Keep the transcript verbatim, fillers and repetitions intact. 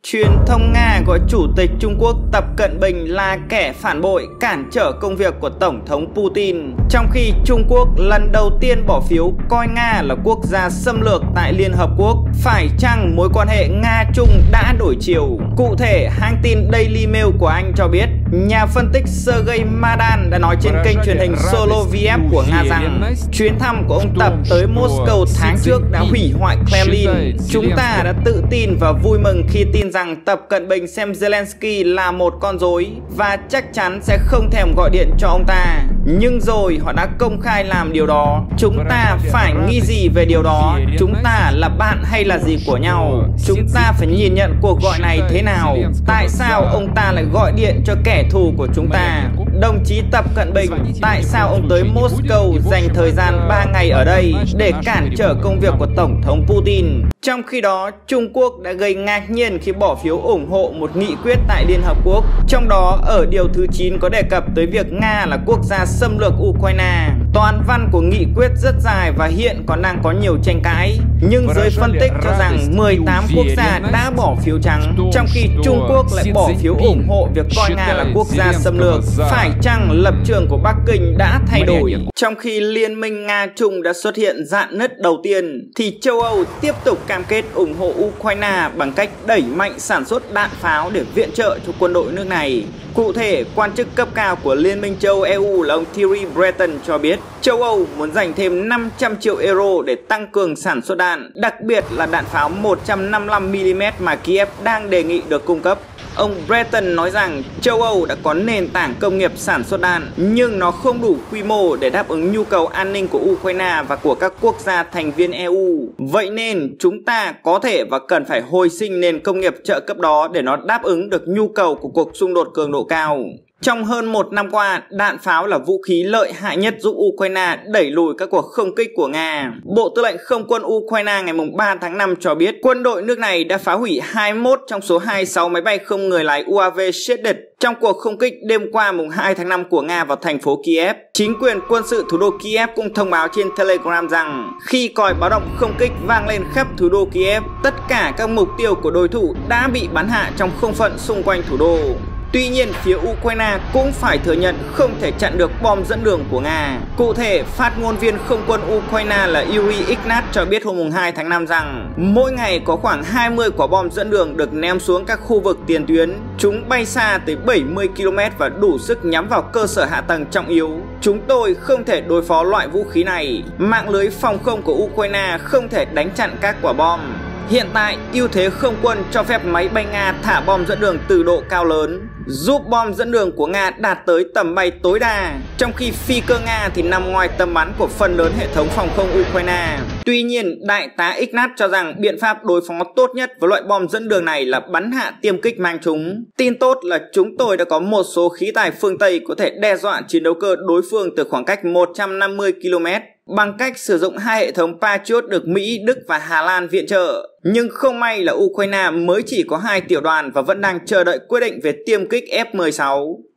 Truyền thông Nga gọi Chủ tịch Trung Quốc Tập Cận Bình là kẻ phản bội, cản trở công việc của Tổng thống Putin, trong khi Trung Quốc lần đầu tiên bỏ phiếu coi Nga là quốc gia xâm lược tại Liên Hợp Quốc. Phải chăng mối quan hệ Nga-Trung đã đổi chiều? Cụ thể, hãng tin Daily Mail của Anh cho biết, nhà phân tích Sergei Madan đã nói trên kênh truyền hình Soloviev của Nga rằng chuyến thăm của ông Tập tới Moscow tháng trước đã hủy hoại Kremlin. Chúng ta đã tự tin và vui mừng khi tin rằng Tập Cận Bình xem Zelensky là một con rối và chắc chắn sẽ không thèm gọi điện cho ông ta. Nhưng rồi họ đã công khai làm điều đó. Chúng ta phải nghĩ gì về điều đó? Chúng ta là bạn hay là gì của nhau? Chúng ta phải nhìn nhận cuộc gọi này thế nào? Tại sao ông ta lại gọi điện cho kẻ thù của chúng ta? Đồng chí Tập Cận Bình, tại sao ông tới Moscow dành thời gian ba ngày ở đây để cản trở công việc của Tổng thống Putin? Trong khi đó, Trung Quốc đã gây ngạc nhiên khi bỏ phiếu ủng hộ một nghị quyết tại Liên Hợp Quốc. Trong đó, ở điều thứ chín có đề cập tới việc Nga là quốc gia xâm lược Ukraine. Toàn văn của nghị quyết rất dài và hiện còn đang có nhiều tranh cãi. Nhưng giới phân tích cho rằng mười tám quốc gia đã bỏ phiếu trắng, trong khi Trung Quốc lại bỏ phiếu ủng hộ việc coi Nga là quốc gia xâm lược. Phải chăng lập trường của Bắc Kinh đã thay đổi? Trong khi Liên minh Nga-Trung đã xuất hiện rạn nứt đầu tiên, thì châu Âu tiếp tục cam kết ủng hộ Ukraine bằng cách đẩy mạnh sản xuất đạn pháo để viện trợ cho quân đội nước này. Cụ thể, quan chức cấp cao của Liên minh châu Âu E U là ông Thierry Breton cho biết châu Âu muốn dành thêm năm trăm triệu euro để tăng cường sản xuất đạn, đặc biệt là đạn pháo một trăm năm mươi lăm mi-li-mét mà Kiev đang đề nghị được cung cấp. Ông Breton nói rằng châu Âu đã có nền tảng công nghiệp sản xuất đạn, nhưng nó không đủ quy mô để đáp ứng nhu cầu an ninh của Ukraine và của các quốc gia thành viên E U. Vậy nên chúng ta có thể và cần phải hồi sinh nền công nghiệp trợ cấp đó để nó đáp ứng được nhu cầu của cuộc xung đột cường độ cao. Trong hơn một năm qua, đạn pháo là vũ khí lợi hại nhất giúp Ukraine đẩy lùi các cuộc không kích của Nga. Bộ Tư lệnh Không quân Ukraine ngày ba tháng năm cho biết quân đội nước này đã phá hủy hai mươi mốt trong số hai mươi sáu máy bay không người lái u a vê Shahid trong cuộc không kích đêm qua mùng hai tháng năm của Nga vào thành phố Kiev. Chính quyền quân sự thủ đô Kiev cũng thông báo trên Telegram rằng khi còi báo động không kích vang lên khắp thủ đô Kiev, tất cả các mục tiêu của đối thủ đã bị bắn hạ trong không phận xung quanh thủ đô. Tuy nhiên, phía Ukraine cũng phải thừa nhận không thể chặn được bom dẫn đường của Nga. Cụ thể, phát ngôn viên không quân Ukraine là Yuri Ignat cho biết hôm hai tháng năm rằng mỗi ngày có khoảng hai mươi quả bom dẫn đường được ném xuống các khu vực tiền tuyến. Chúng bay xa tới bảy mươi ki lô mét và đủ sức nhắm vào cơ sở hạ tầng trọng yếu. Chúng tôi không thể đối phó loại vũ khí này. Mạng lưới phòng không của Ukraine không thể đánh chặn các quả bom. Hiện tại, ưu thế không quân cho phép máy bay Nga thả bom dẫn đường từ độ cao lớn, giúp bom dẫn đường của Nga đạt tới tầm bay tối đa, trong khi phi cơ Nga thì nằm ngoài tầm bắn của phần lớn hệ thống phòng không Ukraine. Tuy nhiên, Đại tá Ignat cho rằng biện pháp đối phó tốt nhất với loại bom dẫn đường này là bắn hạ tiêm kích mang chúng. Tin tốt là chúng tôi đã có một số khí tài phương Tây có thể đe dọa chiến đấu cơ đối phương từ khoảng cách một trăm năm mươi ki lô mét. Bằng cách sử dụng hai hệ thống Patriot được Mỹ, Đức và Hà Lan viện trợ. Nhưng không may là Ukraine mới chỉ có hai tiểu đoàn và vẫn đang chờ đợi quyết định về tiêm kích F mười sáu.